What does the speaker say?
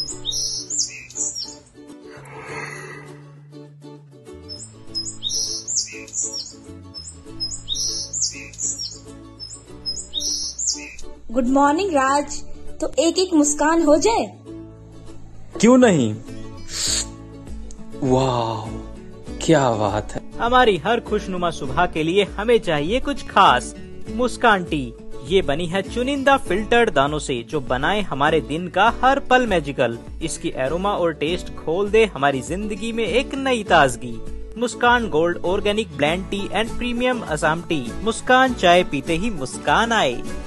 Good morning राज। तो एक एक मुस्कान हो जाए। क्यों नहीं। वाह, क्या बात है। हमारी हर खुशनुमा सुबह के लिए हमें चाहिए कुछ खास। मुस्कान टी ये बनी है चुनिंदा फिल्टर्ड दानों से, जो बनाए हमारे दिन का हर पल मैजिकल। इसकी एरोमा और टेस्ट खोल दे हमारी जिंदगी में एक नई ताजगी। Muskan gold organic blend tea and premium Assam tea. Muskan चाय पीते ही मुस्कान आए।